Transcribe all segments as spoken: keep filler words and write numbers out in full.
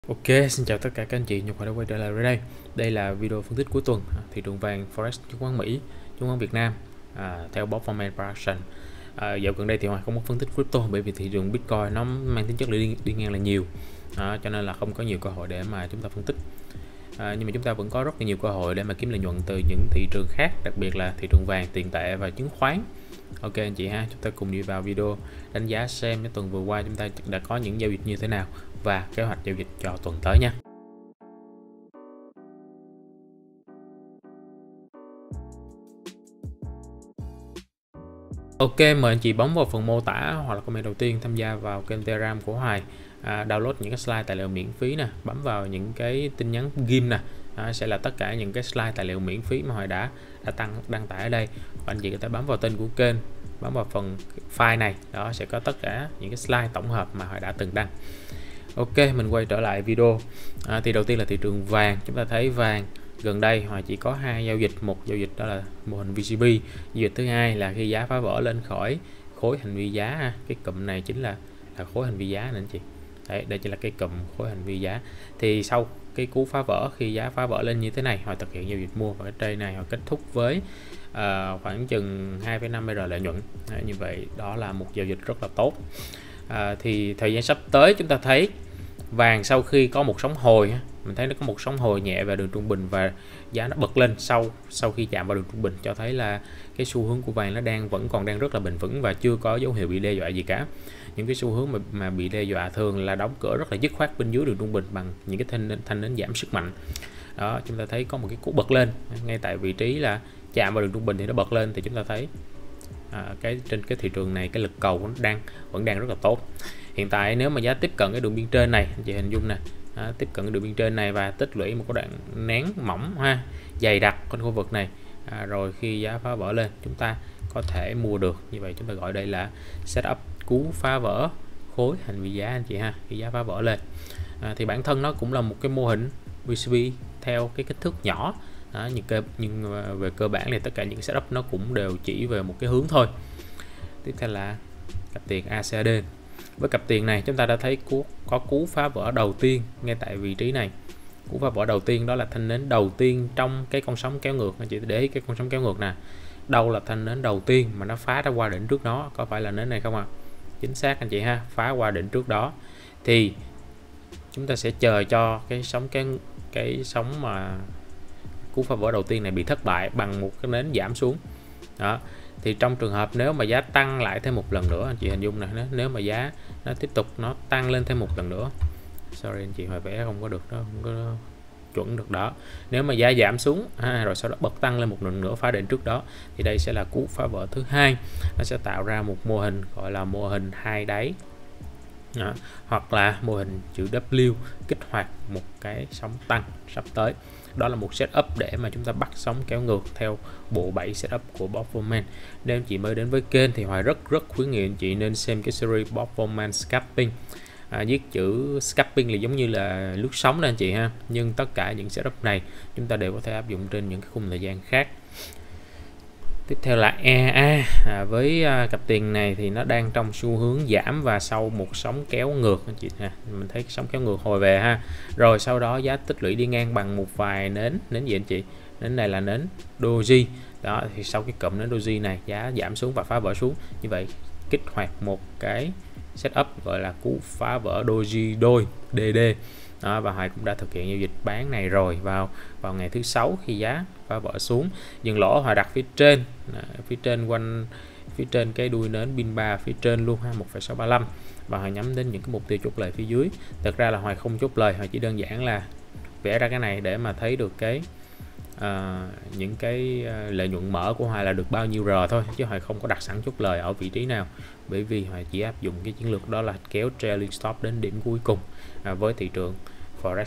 Ok, xin chào tất cả các anh chị, Nhật Hoàng đã quay trở lại với đây. Đây là video phân tích cuối tuần thị trường vàng Forex, chứng khoán Mỹ, chứng khoán Việt Nam à, theo Bob Foreman Production. À, dạo gần đây thì Hoàng không có phân tích crypto bởi vì thị trường Bitcoin nó mang tính chất đi, đi ngang là nhiều, à, cho nên là không có nhiều cơ hội để mà chúng ta phân tích. À, nhưng mà chúng ta vẫn có rất là nhiều cơ hội để mà kiếm lợi nhuận từ những thị trường khác, đặc biệt là thị trường vàng, tiền tệ và chứng khoán. Ok anh chị ha, chúng ta cùng đi vào video đánh giá xem cái tuần vừa qua chúng ta đã có những giao dịch như thế nào và kế hoạch giao dịch cho tuần tới nha. Ok, mời anh chị bấm vào phần mô tả hoặc là comment đầu tiên tham gia vào kênh Telegram của Hoài, à, download những cái slide tài liệu miễn phí nè, bấm vào những cái tin nhắn ghim nè, à, sẽ là tất cả những cái slide tài liệu miễn phí mà Hoài đã đã tăng đăng tải ở đây. Và anh chị có thể bấm vào tên của kênh, bấm vào phần file này, đó sẽ có tất cả những cái slide tổng hợp mà Hoài đã từng đăng. Ok, mình quay trở lại video. À, thì đầu tiên là thị trường vàng, chúng ta thấy vàng gần đây Hoài chỉ có hai giao dịch, một giao dịch đó là mô hình vê xê pê, giao dịch thứ hai là khi giá phá vỡ lên khỏi khối hành vi giá ha. Cái cụm này chính là là khối hành vi giá nè anh chị. Đấy, đây chính là cái cụm khối hành vi giá. Thì sau cái cú phá vỡ, khi giá phá vỡ lên như thế này, Hoài thực hiện giao dịch mua và cái trade này Hoài kết thúc với uh, khoảng chừng hai phẩy năm rờ lợi nhuận. Đấy, như vậy đó là một giao dịch rất là tốt. À, thì thời gian sắp tới chúng ta thấy vàng sau khi có một sóng hồi, mình thấy nó có một sóng hồi nhẹ về đường trung bình và giá nó bật lên sau sau khi chạm vào đường trung bình, cho thấy là cái xu hướng của vàng nó đang vẫn còn đang rất là bền vững và chưa có dấu hiệu bị đe dọa gì cả. Những cái xu hướng mà, mà bị đe dọa thường là đóng cửa rất là dứt khoát bên dưới đường trung bình bằng những cái thanh thanh nến giảm sức mạnh. Đó, chúng ta thấy có một cái cú bật lên ngay tại vị trí là chạm vào đường trung bình thì nó bật lên, thì chúng ta thấy à, cái trên cái thị trường này cái lực cầu vẫn đang vẫn đang rất là tốt. Hiện tại nếu mà giá tiếp cận cái đường biên trên này, anh chị hình dung nè, à, tiếp cận cái đường biên trên này và tích lũy một cái đoạn nén mỏng ha, dày đặc quanh khu vực này, à, rồi khi giá phá vỡ lên chúng ta có thể mua được. Như vậy chúng ta gọi đây là setup cú phá vỡ khối hành vi giá anh chị ha. Khi giá phá vỡ lên, à, thì bản thân nó cũng là một cái mô hình vê xê pê theo cái kích thước nhỏ. Đó, nhưng, cơ, nhưng về cơ bản thì tất cả những setup nó cũng đều chỉ về một cái hướng thôi. Tiếp theo là cặp tiền a xê a đê. Với cặp tiền này chúng ta đã thấy cú, có cú phá vỡ đầu tiên ngay tại vị trí này. Cú phá vỡ đầu tiên đó là thanh nến đầu tiên trong cái con sóng kéo ngược. Anh chị để ý cái con sóng kéo ngược nè, đâu là thanh nến đầu tiên mà nó phá ra qua đỉnh trước đó, có phải là nến này không ạ? À? Chính xác anh chị ha, phá qua đỉnh trước đó. Thì chúng ta sẽ chờ cho cái sóng cái cái sóng mà cú phá vỡ đầu tiên này bị thất bại bằng một cái nến giảm xuống. Đó. Thì trong trường hợp nếu mà giá tăng lại thêm một lần nữa, anh chị hình dung này, nếu mà giá nó tiếp tục nó tăng lên thêm một lần nữa, sorry anh chị Hoài vẽ không có được đó, không có chuẩn được đó. Nếu mà giá giảm xuống ha, rồi sau đó bật tăng lên một lần nữa phá đỉnh trước đó, thì đây sẽ là cú phá vỡ thứ hai. Nó sẽ tạo ra một mô hình gọi là mô hình hai đáy. Đó. Hoặc là mô hình chữ W kích hoạt một cái sóng tăng sắp tới. Đó là một setup để mà chúng ta bắt sóng kéo ngược theo bộ bảy setup của Bob Foreman. Nếu anh chị mới đến với kênh thì Hoài rất rất khuyến nghị anh chị nên xem cái series Bob Foreman Scalping. À, viết chữ scalping là giống như là lướt sóng đó anh chị ha, nhưng tất cả những setup này chúng ta đều có thể áp dụng trên những cái khung thời gian khác. Tiếp theo là e a. À, với à, cặp tiền này thì nó đang trong xu hướng giảm và sau một sóng kéo ngược anh chị ha, mình thấy sóng kéo ngược hồi về ha, rồi sau đó giá tích lũy đi ngang bằng một vài nến. Nến gì anh chị? Nến này là nến doji. Đó, thì sau cái cụm nến doji này giá giảm xuống và phá vỡ xuống, như vậy kích hoạt một cái setup gọi là cú phá vỡ doji đôi đê đê. Đó, và Hoài cũng đã thực hiện giao dịch bán này rồi vào vào ngày thứ sáu khi giá phá vỡ xuống. Dừng lỗ Hoài đặt phía trên, à, phía trên quanh phía trên cái đuôi nến pin ba phía trên luôn ha, một phẩy sáu ba lăm, và Hoài nhắm đến những cái mục tiêu chốt lời phía dưới. Thực ra là Hoài không chốt lời, Hoài chỉ đơn giản là vẽ ra cái này để mà thấy được cái à, những cái lợi nhuận mở của Hoài là được bao nhiêu R thôi, chứ Hoài không có đặt sẵn chốt lời ở vị trí nào, bởi vì Hoài chỉ áp dụng cái chiến lược đó là kéo trailing stop đến điểm cuối cùng à, với thị trường Forex.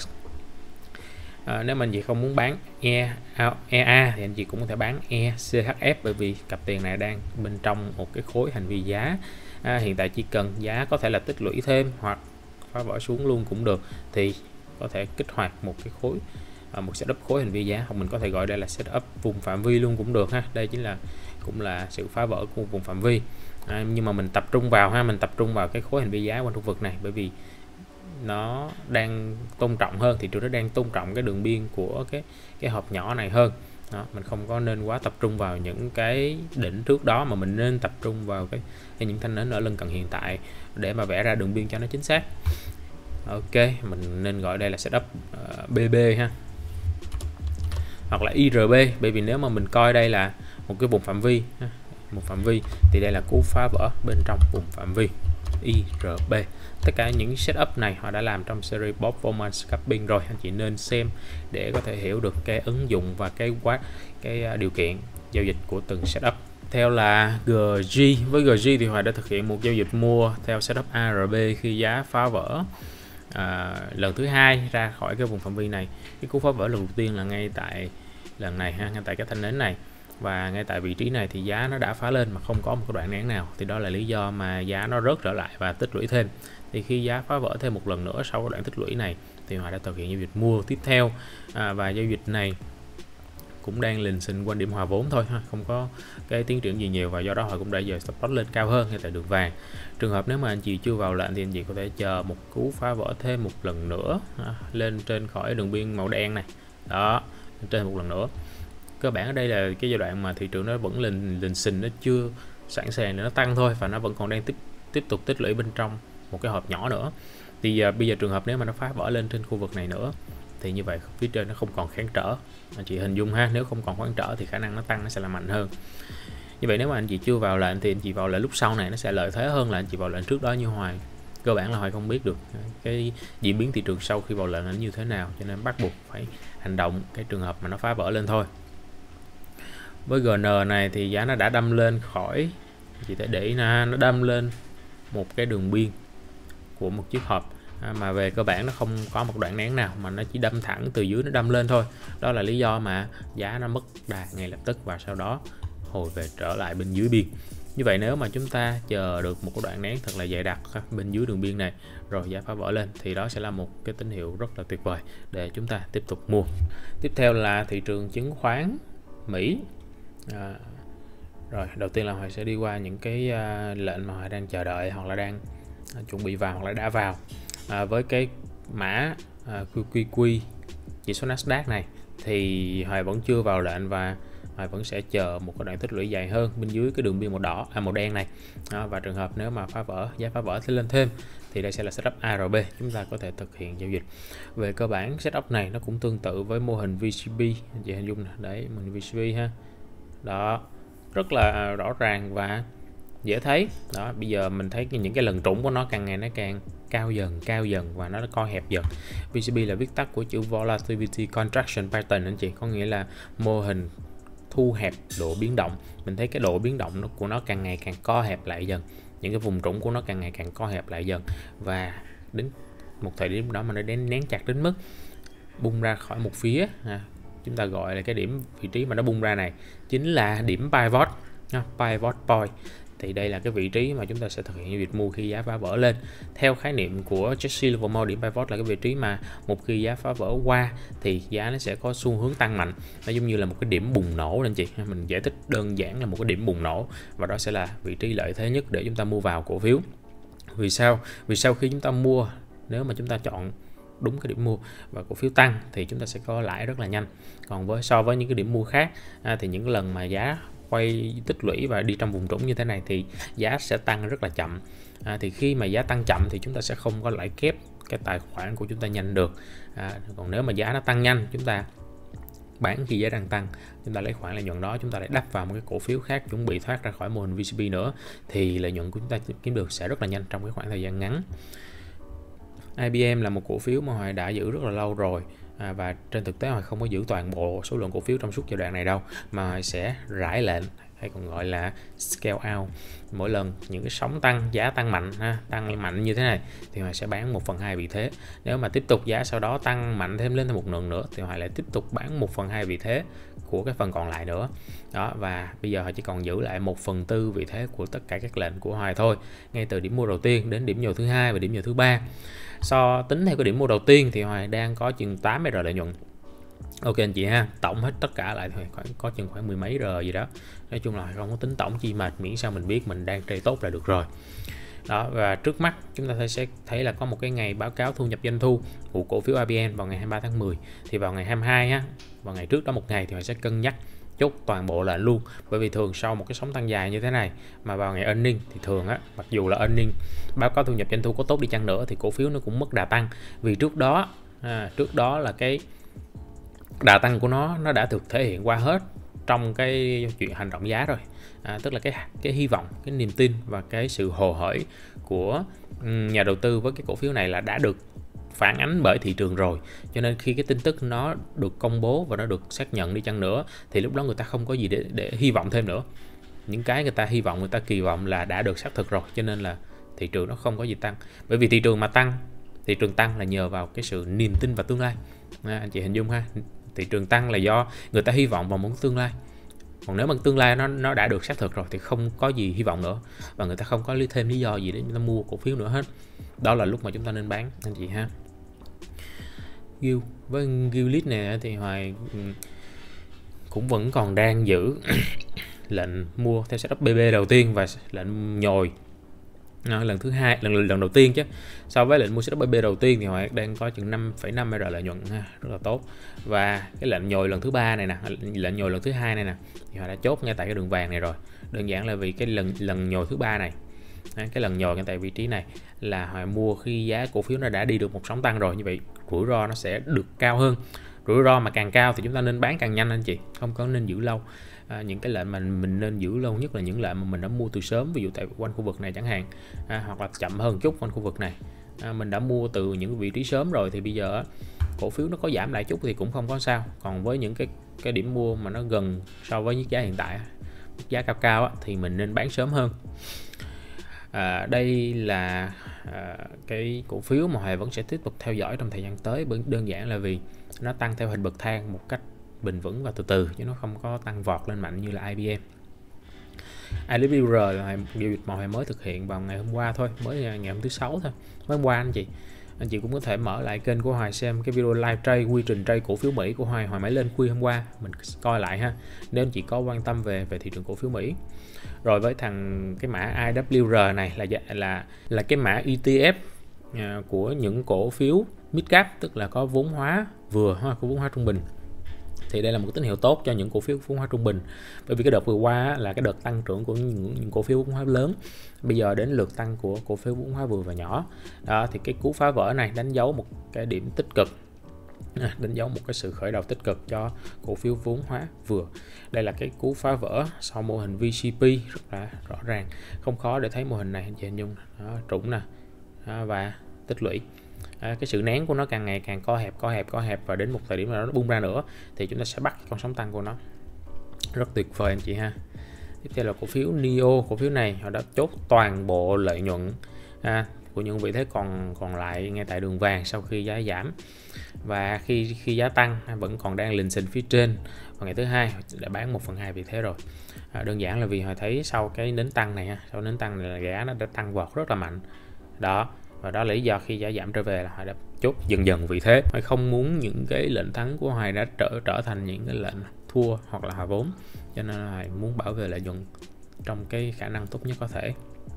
À, nếu mà anh chị không muốn bán e a thì anh chị cũng có thể bán e xê hát ép, bởi vì cặp tiền này đang bên trong một cái khối hành vi giá. À, hiện tại chỉ cần giá có thể là tích lũy thêm hoặc phá vỡ xuống luôn cũng được, thì có thể kích hoạt một cái khối à, một setup khối hành vi giá, hoặc mình có thể gọi đây là setup vùng phạm vi luôn cũng được ha. Đây chính là cũng là sự phá vỡ của vùng phạm vi. À, nhưng mà mình tập trung vào ha, mình tập trung vào cái khối hành vi giá quanh khu vực này, bởi vì nó đang tôn trọng hơn, thị trường nó đang tôn trọng cái đường biên của cái cái hộp nhỏ này hơn. Đó, mình không có nên quá tập trung vào những cái đỉnh trước đó, mà mình nên tập trung vào cái, cái những thanh nến ở lân cận hiện tại để mà vẽ ra đường biên cho nó chính xác. Ok, mình nên gọi đây là setup uh, bê bê ha, hoặc là i rờ bê, bởi vì nếu mà mình coi đây là một cái vùng phạm vi, một phạm vi thì đây là cú phá vỡ bên trong vùng phạm vi i rờ bê. Tất cả những setup này họ đã làm trong series performance cupping rồi, anh chị nên xem để có thể hiểu được cái ứng dụng và cái quá cái điều kiện giao dịch của từng setup. Theo là giê giê, với giê giê thì Hoài đã thực hiện một giao dịch mua theo setup a rờ bê khi giá phá vỡ à, lần thứ hai ra khỏi cái vùng phạm vi này. Cái cú phá vỡ lần đầu tiên là ngay tại lần này ha, ngay tại cái thanh nến này, và ngay tại vị trí này thì giá nó đã phá lên mà không có một cái đoạn nén nào, thì đó là lý do mà giá nó rớt trở lại và tích lũy thêm. Thì khi giá phá vỡ thêm một lần nữa sau cái đoạn tích lũy này thì Hoài đã thực hiện giao dịch mua tiếp theo, à, và giao dịch này cũng đang lình xình quanh điểm hòa vốn thôi ha, không có cái tiến triển gì nhiều, và do đó Hoài cũng đã giờ stop loss lên cao hơn ngay tại đường vàng. Trường hợp nếu mà anh chị chưa vào lệnh thì anh chị có thể chờ một cú phá vỡ thêm một lần nữa ha, lên trên khỏi đường biên màu đen này, đó, lên trên một lần nữa. Cơ bản ở đây là cái giai đoạn mà thị trường nó vẫn lình lình xình, nó chưa sẵn sàng để nó tăng thôi, và nó vẫn còn đang tiếp tiếp tục tích lũy bên trong một cái hộp nhỏ nữa. Thì uh, bây giờ trường hợp nếu mà nó phá vỡ lên trên khu vực này nữa thì như vậy phía trên nó không còn kháng trở, anh chị hình dung ha, nếu không còn kháng trở thì khả năng nó tăng nó sẽ là mạnh hơn. Như vậy nếu mà anh chị chưa vào lệnh thì anh chị vào lệnh lúc sau này nó sẽ lợi thế hơn là anh chị vào lệnh trước đó. Như Hoài cơ bản là Hoài không biết được cái diễn biến thị trường sau khi vào lệnh nó như thế nào, cho nên bắt buộc phải hành động cái trường hợp mà nó phá vỡ lên thôi. Với giê en này thì giá nó đã đâm lên khỏi, chị thể để ý nè, nó đâm lên một cái đường biên của một chiếc hộp, à, mà về cơ bản nó không có một đoạn nén nào, mà nó chỉ đâm thẳng từ dưới nó đâm lên thôi. Đó là lý do mà giá nó mất đà ngay lập tức và sau đó hồi về trở lại bên dưới biên. Như vậy nếu mà chúng ta chờ được một cái đoạn nén thật là dày đặc bên dưới đường biên này rồi giá phá vỡ lên thì đó sẽ là một cái tín hiệu rất là tuyệt vời để chúng ta tiếp tục mua. Tiếp theo là thị trường chứng khoán Mỹ. À, rồi đầu tiên là Hoài sẽ đi qua những cái uh, lệnh mà Hoài đang chờ đợi hoặc là đang uh, chuẩn bị vào hoặc là đã vào. À, với cái mã uh, quy quy quy chỉ số Nasdaq này thì Hoài vẫn chưa vào lệnh, và Hoài vẫn sẽ chờ một cái đoạn tích lũy dài hơn bên dưới cái đường biên màu đỏ à, màu đen này. À, và trường hợp nếu mà phá vỡ, giá phá vỡ thì lên thêm thì đây sẽ là setup a rờ bê, chúng ta có thể thực hiện giao dịch. Về cơ bản setup này nó cũng tương tự với mô hình vê xê bê, anh chị hình dung nè, đấy mình vê xê bê ha, đó rất là rõ ràng và dễ thấy. Đó, bây giờ mình thấy những cái lần trũng của nó càng ngày nó càng cao dần cao dần và nó co hẹp dần. vê xê bê là viết tắt của chữ Volatility Contraction Pattern anh chị, có nghĩa là mô hình thu hẹp độ biến động. Mình thấy cái độ biến động nó, của nó càng ngày càng co hẹp lại dần, những cái vùng trũng của nó càng ngày càng co hẹp lại dần, và đến một thời điểm đó mà nó đến nén chặt đến mức bung ra khỏi một phía, à, chúng ta gọi là cái điểm vị trí mà nó bung ra này chính là điểm pivot, ha, pivot point. Thì đây là cái vị trí mà chúng ta sẽ thực hiện việc mua khi giá phá vỡ lên. Theo khái niệm của Jesse Livermore, điểm pivot là cái vị trí mà một khi giá phá vỡ qua thì giá nó sẽ có xu hướng tăng mạnh. Nó giống như là một cái điểm bùng nổ anh chị. Mình giải thích đơn giản là một cái điểm bùng nổ, và đó sẽ là vị trí lợi thế nhất để chúng ta mua vào cổ phiếu. Vì sao? Vì sau khi chúng ta mua, nếu mà chúng ta chọn đúng cái điểm mua và cổ phiếu tăng thì chúng ta sẽ có lãi rất là nhanh. Còn với so với những cái điểm mua khác à, thì những lần mà giá quay tích lũy và đi trong vùng trũng như thế này thì giá sẽ tăng rất là chậm. À, thì khi mà giá tăng chậm thì chúng ta sẽ không có lãi kép cái tài khoản của chúng ta nhanh được. À, còn nếu mà giá nó tăng nhanh, chúng ta bán khi giá đang tăng, chúng ta lấy khoản lợi nhuận đó chúng ta lại đắp vào một cái cổ phiếu khác chuẩn bị thoát ra khỏi mô hình vê xê bê nữa, thì lợi nhuận của chúng ta kiếm được sẽ rất là nhanh trong cái khoảng thời gian ngắn. i bê em là một cổ phiếu mà Hoài đã giữ rất là lâu rồi, à, và trên thực tế Hoài không có giữ toàn bộ số lượng cổ phiếu trong suốt giai đoạn này đâu, mà Hoài sẽ rải lệnh hay còn gọi là scale out. Mỗi lần những cái sóng tăng, giá tăng mạnh ha, tăng mạnh như thế này thì Hoài sẽ bán một phần hai vị thế. Nếu mà tiếp tục giá sau đó tăng mạnh thêm lên thêm một lần nữa thì Hoài lại tiếp tục bán một phần hai vị thế của cái phần còn lại nữa. Đó, và bây giờ Hoài chỉ còn giữ lại một phần tư vị thế của tất cả các lệnh của Hoài thôi, ngay từ điểm mua đầu tiên đến điểm nhồi thứ hai và điểm nhồi thứ ba. So tính theo cái điểm mua đầu tiên thì Hoài đang có chừng tám mươi R lợi nhuận. Ok anh chị ha, tổng hết tất cả lại thì khoảng có chừng khoảng mười mấy R gì đó. Nói chung là không có tính tổng chi mệt, miễn sao mình biết mình đang trade tốt là được rồi. Đó, và trước mắt chúng ta sẽ thấy là có một cái ngày báo cáo thu nhập doanh thu của cổ phiếu a bê en vào ngày hai mươi ba tháng mười. Thì vào ngày hai mươi hai á, vào ngày trước đó một ngày thì họ sẽ cân nhắc chốt toàn bộ lệnh luôn, bởi vì thường sau một cái sóng tăng dài như thế này mà vào ngày earning thì thường á, mặc dù là earning báo cáo thu nhập doanh thu có tốt đi chăng nữa thì cổ phiếu nó cũng mất đà tăng, vì trước đó à, trước đó là cái đà tăng của nó nó đã được thể hiện qua hết trong cái chuyện hành động giá rồi. À, tức là cái cái hy vọng, cái niềm tin và cái sự hồ hởi của nhà đầu tư với cái cổ phiếu này là đã được phản ánh bởi thị trường rồi, cho nên khi cái tin tức nó được công bố và nó được xác nhận đi chăng nữa thì lúc đó người ta không có gì để, để hy vọng thêm nữa. Những cái người ta hy vọng, người ta kỳ vọng là đã được xác thực rồi, cho nên là thị trường nó không có gì tăng. Bởi vì thị trường mà tăng, thị trường tăng là nhờ vào cái sự niềm tin vào tương lai. À, anh chị hình dung ha, thị trường tăng là do người ta hy vọng vào một tương lai. Còn nếu mà tương lai nó nó đã được xác thực rồi thì không có gì hy vọng nữa, và người ta không có thêm lý do gì để người ta mua cổ phiếu nữa hết. Đó là lúc mà chúng ta nên bán anh chị ha. Gill với Gilead này thì Hoài cũng vẫn còn đang giữ lệnh mua theo setup bê bê đầu tiên và lệnh nhồi à, lần thứ hai, lần lần đầu tiên chứ. So với lệnh mua setup bê bê đầu tiên thì Hoài đang có chừng năm phẩy năm R lợi nhuận ha, rất là tốt. Và cái lệnh nhồi lần thứ ba này nè, lệnh nhồi lần thứ hai này nè thì Hoài đã chốt ngay tại cái đường vàng này rồi. Đơn giản là vì cái lần lần nhồi thứ ba này, cái lần nhồi ngay tại vị trí này là Hoài mua khi giá cổ phiếu nó đã đi được một sóng tăng rồi, như vậy rủi ro nó sẽ được cao hơn. Rủi ro mà càng cao thì chúng ta nên bán càng nhanh anh chị, không có nên giữ lâu. À, những cái lệnh mà mình nên giữ lâu nhất là những lệnh mà mình đã mua từ sớm, ví dụ tại quanh khu vực này chẳng hạn, à, hoặc là chậm hơn chút quanh khu vực này. À, mình đã mua từ những vị trí sớm rồi thì bây giờ cổ phiếu nó có giảm lại chút thì cũng không có sao. Còn với những cái cái điểm mua mà nó gần so với mức giá hiện tại, mức giá cao cao á, thì mình nên bán sớm hơn. À, đây là à, cái cổ phiếu mà Hoài vẫn sẽ tiếp tục theo dõi trong thời gian tới, đơn giản là vì nó tăng theo hình bậc thang một cách bền vững và từ từ, chứ nó không có tăng vọt lên mạnh như là i bê em. iLiveViewer là giao dịch mà Hoài mới thực hiện vào ngày hôm qua thôi, mới ngày hôm thứ sáu thôi, mới hôm qua anh chị. Anh chị cũng có thể mở lại kênh của Hoài xem cái video live trade, quy trình trade cổ phiếu Mỹ của Hoài, Hoài mới lên khuya hôm qua, mình coi lại ha, nếu anh chị có quan tâm về về thị trường cổ phiếu Mỹ. Rồi với thằng cái mã i vê kép rờ này là là là cái mã e tê ép à, của những cổ phiếu mid cap, tức là có vốn hóa vừa ha, có vốn hóa trung bình. Thì đây là một tín hiệu tốt cho những cổ phiếu vốn hóa trung bình, bởi vì cái đợt vừa qua là cái đợt tăng trưởng của những, những cổ phiếu vốn hóa lớn, bây giờ đến lượt tăng của cổ phiếu vốn hóa vừa và nhỏ. Đó, thì cái cú phá vỡ này đánh dấu một cái điểm tích cực, đánh dấu một cái sự khởi đầu tích cực cho cổ phiếu vốn hóa vừa. Đây là cái cú phá vỡ sau mô hình vê xê pê rất là rõ ràng, không khó để thấy mô hình này anh chị hình dung, đó, trũng nè và tích lũy. À, cái sự nén của nó càng ngày càng co hẹp, co hẹp, co hẹp và đến một thời điểm nào đó nó bung ra nữa thì chúng ta sẽ bắt con sóng tăng của nó. Rất tuyệt vời anh chị ha. Tiếp theo là cổ phiếu Neo, cổ phiếu này họ đã chốt toàn bộ lợi nhuận à, của những vị thế còn còn lại ngay tại đường vàng sau khi giá giảm, và khi khi giá tăng vẫn còn đang lình xình phía trên. Và ngày thứ hai đã bán một phần hai vị thế rồi. À, đơn giản là vì họ thấy sau cái nến tăng này, sau nến tăng này là giá nó đã tăng vọt rất là mạnh đó. Và đó là lý do khi giá giảm trở về là Hoài đã chốt dần dần vị thế. Hoài không muốn những cái lệnh thắng của Hoài đã trở trở thành những cái lệnh thua hoặc là hòa vốn, cho nên là Hoài muốn bảo vệ lợi nhuận trong cái khả năng tốt nhất có thể.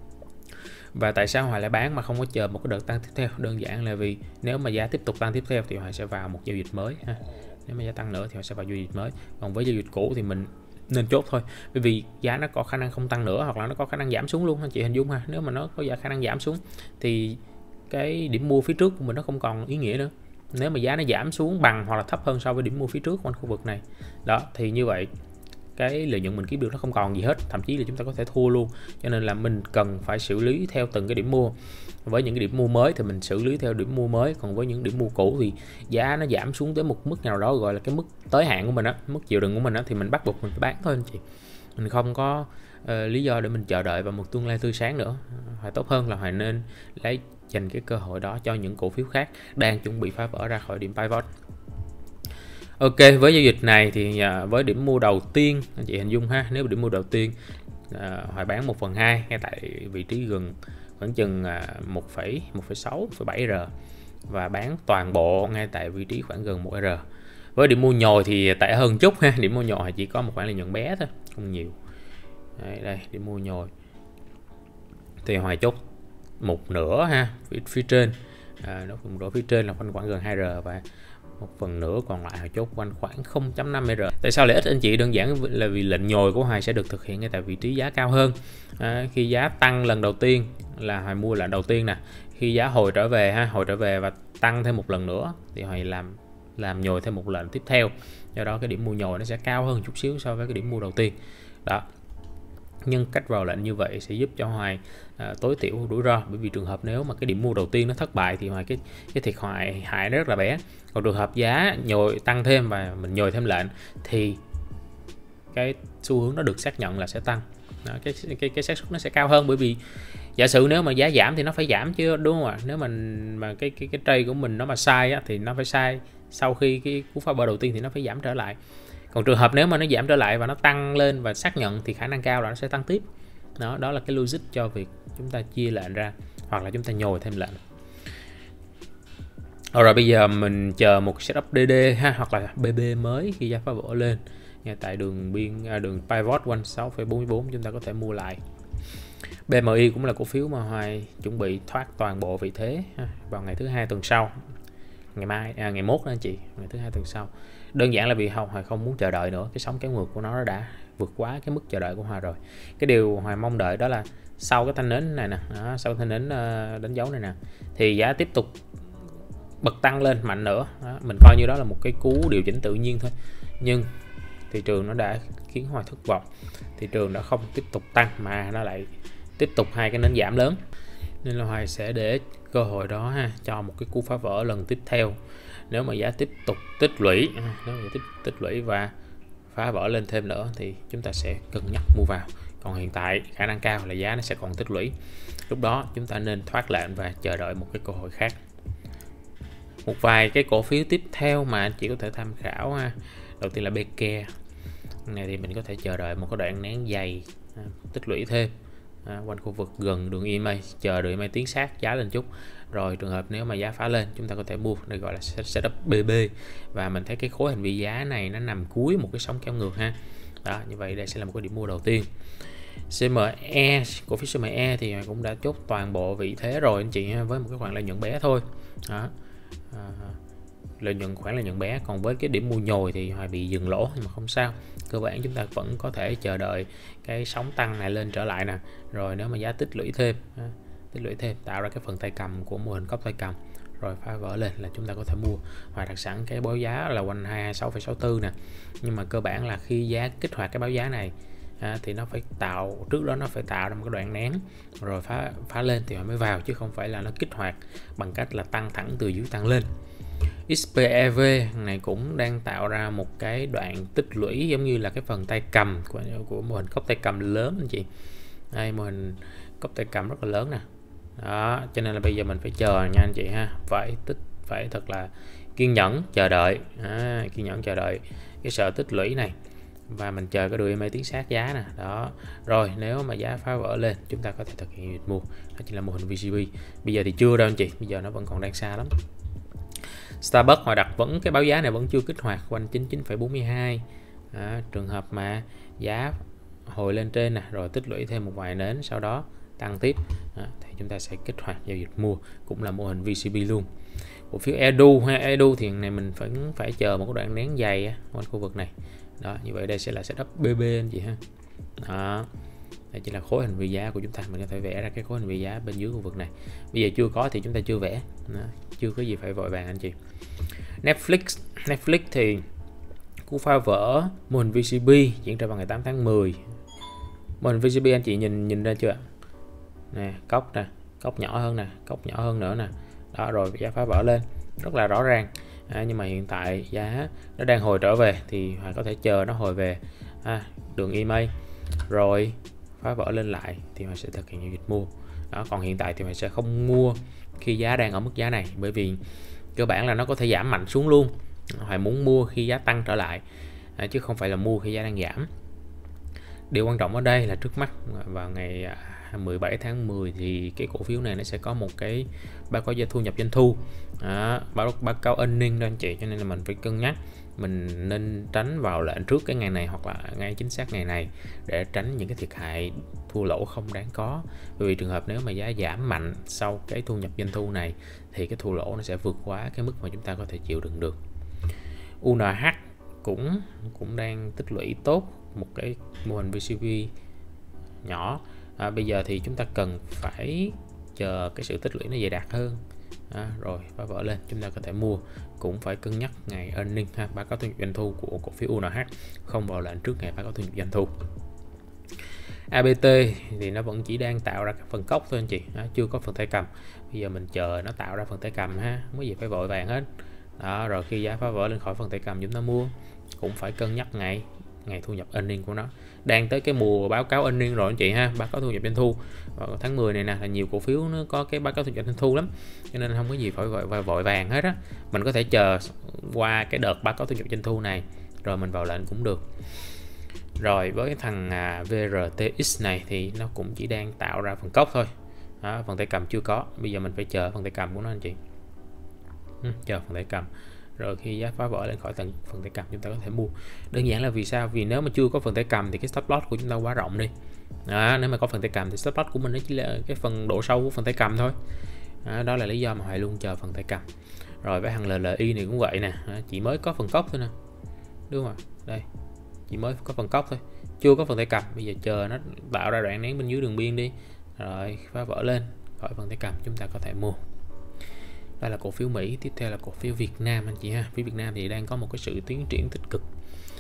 Và tại sao Hoài lại bán mà không có chờ một cái đợt tăng tiếp theo? Đơn giản là vì nếu mà giá tiếp tục tăng tiếp theo thì Hoài sẽ vào một giao dịch mới ha. Nếu mà giá tăng nữa thì Hoài sẽ vào giao dịch mới. Còn với giao dịch cũ thì mình nên chốt thôi, bởi vì giá nó có khả năng không tăng nữa, hoặc là nó có khả năng giảm xuống luôn anh chị hình dung ha. Nếu mà nó có giá khả năng giảm xuống thì cái điểm mua phía trước của mình nó không còn ý nghĩa nữa. Nếu mà giá nó giảm xuống bằng hoặc là thấp hơn so với điểm mua phía trước quanh khu vực này đó, thì như vậy cái lợi nhuận mình kiếm được nó không còn gì hết, thậm chí là chúng ta có thể thua luôn. Cho nên là mình cần phải xử lý theo từng cái điểm mua. Với những cái điểm mua mới thì mình xử lý theo điểm mua mới, còn với những điểm mua cũ thì giá nó giảm xuống tới một mức nào đó gọi là cái mức tới hạn của mình á, mức chịu đựng của mình á, thì mình bắt buộc mình phải bán thôi anh chị. Mình không có uh, lý do để mình chờ đợi vào một tương lai tươi sáng nữa. Phải tốt hơn là Hoài nên lấy dành cái cơ hội đó cho những cổ phiếu khác đang chuẩn bị phá vỡ ra khỏi điểm pivot. Ok, với giao dịch này thì uh, với điểm mua đầu tiên anh chị hình dung ha, nếu điểm mua đầu tiên uh, Hoài bán một phần hai ngay tại vị trí gần khoảng chừng uh, một phẩy sáu, một phẩy bảy R và bán toàn bộ ngay tại vị trí khoảng gần một R. Với điểm mua nhồi thì tệ hơn chút ha, điểm mua nhồi chỉ có một khoản lợi nhuận bé thôi, không nhiều. Đây, đây điểm mua nhồi thì Hoài chốt một nửa ha, phía, phía trên à, nó một nửa phía trên là quanh khoảng gần hai R và một phần nửa còn lại họ chốt quanh khoảng không chấm năm R. Tại sao lại ít anh chị? Đơn giản là vì lệnh nhồi của Hoài sẽ được thực hiện ngay tại vị trí giá cao hơn. À, khi giá tăng lần đầu tiên là Hoài mua lệnh đầu tiên nè, khi giá hồi trở về ha, hồi trở về và tăng thêm một lần nữa thì Hoài làm làm nhồi thêm một lệnh tiếp theo. Do đó cái điểm mua nhồi nó sẽ cao hơn chút xíu so với cái điểm mua đầu tiên. Đó. Nhưng cách vào lệnh như vậy sẽ giúp cho Hoài à, tối thiểu rủi ro, bởi vì trường hợp nếu mà cái điểm mua đầu tiên nó thất bại thì Hoài cái cái thiệt hại hại rất là bé. Còn trường hợp giá nhồi tăng thêm và mình nhồi thêm lệnh thì cái xu hướng nó được xác nhận là sẽ tăng. Đó, cái cái cái xác suất nó sẽ cao hơn, bởi vì giả sử nếu mà giá giảm thì nó phải giảm chứ, đúng không ạ? Nếu mình mà cái cái cái trade của mình nó mà sai á, thì nó phải sai sau khi cái cú phá bờ đầu tiên thì nó phải giảm trở lại. Còn trường hợp nếu mà nó giảm trở lại và nó tăng lên và xác nhận thì khả năng cao là nó sẽ tăng tiếp. Đó, đó là cái logic cho việc chúng ta chia lệnh ra hoặc là chúng ta nhồi thêm lệnh. Rồi bây giờ mình chờ một setup D D ha, hoặc là B B mới khi giá phá vỡ lên. Ngay tại đường biên à, đường pivot quanh sáu phẩy bốn mươi bốn chúng ta có thể mua lại. B M I cũng là cổ phiếu mà Hoài chuẩn bị thoát toàn bộ vị thế ha, vào ngày thứ hai tuần sau, ngày mai à, ngày mốt đó anh chị, ngày thứ hai tuần sau. Đơn giản là vì Hoài không muốn chờ đợi nữa, cái sóng kéo ngược của nó đã vượt quá cái mức chờ đợi của Hoài rồi. Cái điều Hoài mong đợi đó là sau cái thanh nến này nè, đó, sau thanh nến uh, đánh dấu này nè, thì giá tiếp tục bật tăng lên mạnh nữa. Đó, mình coi như đó là một cái cú điều chỉnh tự nhiên thôi, nhưng thị trường nó đã khiến Hoài thất vọng. Thị trường đã không tiếp tục tăng mà nó lại tiếp tục hai cái nến giảm lớn, nên là Hoài sẽ để cơ hội đó ha cho một cái cú phá vỡ lần tiếp theo. Nếu mà giá tiếp tục tích lũy, nếu mà tiếp tích lũy và phá vỡ lên thêm nữa thì chúng ta sẽ cân nhắc mua vào. Còn hiện tại khả năng cao là giá nó sẽ còn tích lũy. Lúc đó chúng ta nên thoát lệnh và chờ đợi một cái cơ hội khác. Một vài cái cổ phiếu tiếp theo mà anh chỉ có thể tham khảo ha. Đầu tiên là bê ca. Này thì mình có thể chờ đợi một cái đoạn nén dày tích lũy thêm à, quanh khu vực gần đường e em a, chờ đường e em a tiến sát giá lên chút. Rồi trường hợp nếu mà giá phá lên chúng ta có thể mua, đây gọi là setup bê bê, và mình thấy cái khối hình vị giá này nó nằm cuối một cái sóng kéo ngược ha. Đó, như vậy đây sẽ là một cái điểm mua đầu tiên. xê em e, cổ phiếu xê em e thì cũng đã chốt toàn bộ vị thế rồi anh chị ha, với một cái khoản lợi nhuận bé thôi. Đó. À, lợi nhuận khoản lợi nhuận bé, còn với cái điểm mua nhồi thì Hoài bị dừng lỗ, nhưng mà không sao, cơ bản chúng ta vẫn có thể chờ đợi cái sóng tăng này lên trở lại nè. Rồi nếu mà giá tích lũy thêm tích lũy thêm tạo ra cái phần tay cầm của mô hình cốc tay cầm rồi phá vỡ lên là chúng ta có thể mua. Hoài đặt sẵn cái báo giá là quanh hai mươi sáu phẩy sáu tư nè, nhưng mà cơ bản là khi giá kích hoạt cái báo giá này à, thì nó phải tạo, trước đó nó phải tạo ra một cái đoạn nén rồi phá phá lên thì mới vào, chứ không phải là nó kích hoạt bằng cách là tăng thẳng từ dưới tăng lên. ích pê e vê này cũng đang tạo ra một cái đoạn tích lũy giống như là cái phần tay cầm của, của mô hình cốc tay cầm lớn anh chị. Đây, mô hình cốc tay cầm rất là lớn nè. Đó, cho nên là bây giờ mình phải chờ nha anh chị ha, phải tích phải thật là kiên nhẫn chờ đợi, à, kiên nhẫn chờ đợi cái sợ tích lũy này, và mình chờ cái đường e em a tiến sát giá nè. Đó, rồi nếu mà giá phá vỡ lên chúng ta có thể thực hiện mua, đó chính là mô hình vê xê bê. Bây giờ thì chưa đâu anh chị, bây giờ nó vẫn còn đang xa lắm. Starbucks Hoài đặt vẫn cái báo giá này vẫn chưa kích hoạt quanh chín mươi chín phẩy bốn mươi hai. À, trường hợp mà giá hồi lên trên nè rồi tích lũy thêm một vài nến sau đó tăng tiếp à, thì chúng ta sẽ kích hoạt giao dịch mua, cũng là mô hình vê xê bê luôn. Cổ phiếu Edu ha, Edu thì này mình phải phải chờ một cái đoạn nén dày quanh khu vực này. Đó, như vậy đây sẽ là setup bê bê anh chị ha. Đó, đây chỉ là khối hình vị giá của chúng ta, mình có thể vẽ ra cái khối hình vị giá bên dưới khu vực này. Bây giờ chưa có thì chúng ta chưa vẽ. Đó, chưa có gì phải vội vàng anh chị. Netflix, Netflix thì cú phá vỡ mô hình vê xê bê diễn ra vào ngày tám tháng mười. Mô hình vê xê bê anh chị nhìn nhìn ra chưa? Nè, cốc nè, cốc nhỏ hơn nè, cốc nhỏ hơn nữa nè. Đó, rồi giá phá vỡ lên rất là rõ ràng. À, nhưng mà hiện tại giá nó đang hồi trở về thì Hoài có thể chờ nó hồi về à, đường e em a rồi phá vỡ lên lại thì Hoài sẽ thực hiện giao dịch mua. Đó, còn hiện tại thì Hoài sẽ không mua khi giá đang ở mức giá này, bởi vì cơ bản là nó có thể giảm mạnh xuống luôn. Hoài muốn mua khi giá tăng trở lại à, chứ không phải là mua khi giá đang giảm. Điều quan trọng ở đây là trước mắt vào ngày mười bảy tháng mười thì cái cổ phiếu này nó sẽ có một cái báo cáo thu nhập doanh thu, à, báo báo cáo earning đó anh chị, cho nên là mình phải cân nhắc mình nên tránh vào lệnh trước cái ngày này hoặc là ngay chính xác ngày này để tránh những cái thiệt hại thua lỗ không đáng có. Bởi vì trường hợp nếu mà giá giảm mạnh sau cái thu nhập doanh thu này thì cái thua lỗ nó sẽ vượt quá cái mức mà chúng ta có thể chịu đựng được. u en hát cũng cũng đang tích lũy tốt, một cái mô hình vê xê pê nhỏ. À, bây giờ thì chúng ta cần phải chờ cái sự tích lũy nó dày đặc hơn, à, rồi phá vỡ lên chúng ta có thể mua. Cũng phải cân nhắc ngày earning ha, báo cáo thu nhập doanh thu của cổ phiếu u en hát, không vào lệnh trước ngày báo cáo thu nhập doanh thu. a bê tê thì nó vẫn chỉ đang tạo ra các phần cốc thôi anh chị, à, chưa có phần tay cầm. Bây giờ mình chờ nó tạo ra phần tay cầm ha, không có gì phải vội vàng hết. Đó, rồi khi giá phá vỡ lên khỏi phần tay cầm chúng ta mua. Cũng phải cân nhắc ngày ngày thu nhập earning của nó. Đang tới cái mùa báo cáo earning rồi anh chị ha, báo cáo thu nhập doanh thu vào tháng mười này nè, là nhiều cổ phiếu nó có cái báo cáo thu nhập doanh thu lắm, cho nên không có gì phải vội, vội vàng hết á. Mình có thể chờ qua cái đợt báo cáo thu nhập doanh thu này rồi mình vào lệnh cũng được. Rồi với thằng à, vê rờ tê ích này thì nó cũng chỉ đang tạo ra phần cốc thôi, đó, phần tay cầm chưa có. Bây giờ mình phải chờ phần tay cầm của nó anh chị, ừ, chờ phần tay cầm. Rồi khi giá phá vỡ lên khỏi tầng phần tay cầm chúng ta có thể mua. Đơn giản là vì sao? Vì nếu mà chưa có phần tay cầm thì cái stop loss của chúng ta quá rộng đi. Đó, nếu mà có phần tay cầm thì stop loss của mình nó chỉ là cái phần độ sâu của phần tay cầm thôi. Đó, đó là lý do mà Hoài luôn chờ phần tay cầm. Rồi với thằng lờ lờ i này cũng vậy nè, chỉ mới có phần cốc thôi nè, đúng không? Đây, chỉ mới có phần cốc thôi, chưa có phần tay cầm. Bây giờ chờ nó tạo ra đoạn nén bên dưới đường biên đi, rồi phá vỡ lên khỏi phần tay cầm chúng ta có thể mua. Đây là cổ phiếu Mỹ. Tiếp theo là cổ phiếu Việt Nam anh chị ha. Phía Việt Nam thì đang có một cái sự tiến triển tích cực.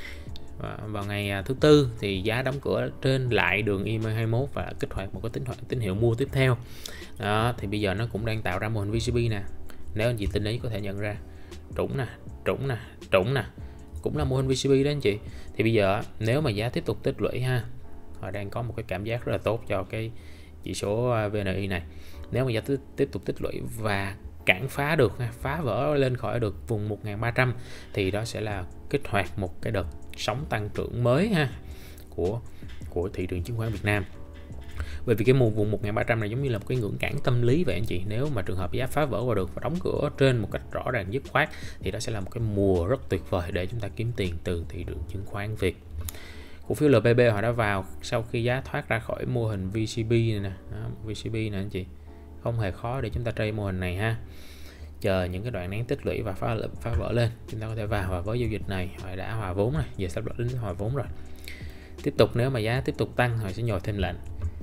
Và vào ngày thứ tư thì giá đóng cửa trên lại đường i em a hai mươi mốt và kích hoạt một cái tín hiệu tín hiệu mua tiếp theo. Đó, thì bây giờ nó cũng đang tạo ra mô hình vê xê pê nè. Nếu anh chị tinh ý có thể nhận ra trũng nè, trũng nè, trũng nè, cũng là mô hình vê xê pê đó anh chị. Thì bây giờ nếu mà giá tiếp tục tích lũy ha, họ đang có một cái cảm giác rất là tốt cho cái chỉ số vê en i này. Nếu mà giá tiếp tục tích lũy và cản phá được, phá vỡ lên khỏi được vùng một nghìn ba trăm thì đó sẽ là kích hoạt một cái đợt sóng tăng trưởng mới ha của của thị trường chứng khoán Việt Nam. Bởi vì cái vùng một nghìn ba trăm này giống như là một cái ngưỡng cản tâm lý vậy anh chị. Nếu mà trường hợp giá phá vỡ qua được và đóng cửa trên một cách rõ ràng dứt khoát thì đó sẽ là một cái mùa rất tuyệt vời để chúng ta kiếm tiền từ thị trường chứng khoán Việt. Cổ phiếu lờ pê bê họ đã vào sau khi giá thoát ra khỏi mô hình vê xê pê này nè, đó, vê xê pê nè anh chị. Không hề khó để chúng ta trade mô hình này ha. Chờ những cái đoạn nén tích lũy và phá phá vỡ lên chúng ta có thể vào. Và với giao dịch này họ đã hòa vốn này, giờ sắp đến hòa vốn rồi. Tiếp tục nếu mà giá tiếp tục tăng họ sẽ nhồi thêm lệnh.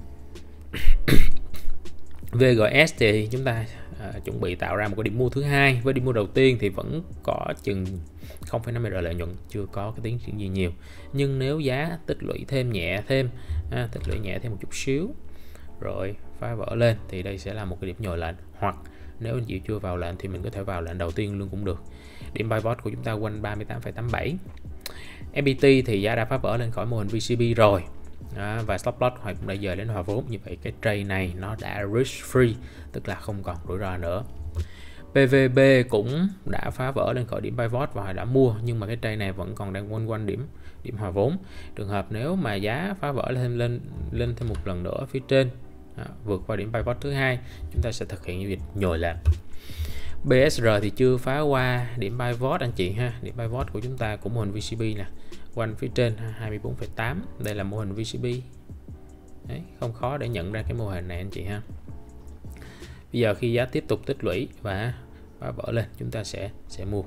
vê giê ét thì chúng ta à, chuẩn bị tạo ra một cái điểm mua thứ hai. Với điểm mua đầu tiên thì vẫn có chừng không phẩy năm mươi lợi nhuận, chưa có cái tiến triển gì nhiều. Nhưng nếu giá tích lũy thêm nhẹ thêm à, tích lũy nhẹ thêm một chút xíu rồi phá vỡ lên thì đây sẽ là một cái điểm nhồi lệnh. Hoặc nếu anh chị chưa vào lệnh thì mình có thể vào lệnh đầu tiên luôn cũng được. Điểm pivot của chúng ta quanh ba mươi tám phẩy tám bảy. ép pê tê thì giá đã phá vỡ lên khỏi mô hình vê xê pê rồi. Đó, và stop loss hoặc cũng đã dời đến hòa vốn. Như vậy cái trade này nó đã risk free, tức là không còn rủi ro nữa. pê vê bê cũng đã phá vỡ lên khỏi điểm pivot và họ đã mua, nhưng mà cái trade này vẫn còn đang quanh quanh điểm điểm hòa vốn. Trường hợp nếu mà giá phá vỡ lên lên lên thêm một lần nữa phía trên, à, vượt qua điểm pivot thứ hai, chúng ta sẽ thực hiện giao dịch nhồi lệnh. bê ét rờ thì chưa phá qua điểm pivot anh chị ha. Điểm pivot của chúng ta cũng mô hình vê xê pê nè, quanh phía trên hai mươi bốn phẩy tám. Đây là mô hình vê xê pê. Đấy, không khó để nhận ra cái mô hình này anh chị ha. Bây giờ khi giá tiếp tục tích lũy và phá vỡ lên chúng ta sẽ sẽ mua.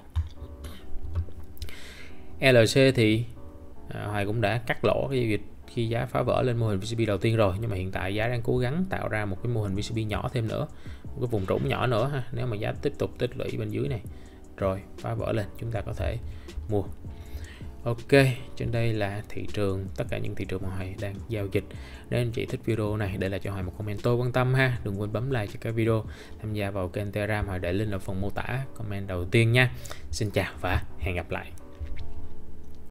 lờ xê thì à, Hoài cũng đã cắt lỗ cái giao dịch khi giá phá vỡ lên mô hình vê xê pê đầu tiên rồi, nhưng mà hiện tại giá đang cố gắng tạo ra một cái mô hình vê xê pê nhỏ thêm nữa, một cái vùng trũng nhỏ nữa ha. Nếu mà giá tiếp tục tích lũy bên dưới này rồi phá vỡ lên chúng ta có thể mua. Ok, trên đây là thị trường, tất cả những thị trường mà Hoài đang giao dịch. Nếu anh chị thích video này, để lại cho Hoài một comment tôi quan tâm ha. Đừng quên bấm like cho cái video, tham gia vào kênh Telegram Hoài để link ở phần mô tả comment đầu tiên nha. Xin chào và hẹn gặp lại.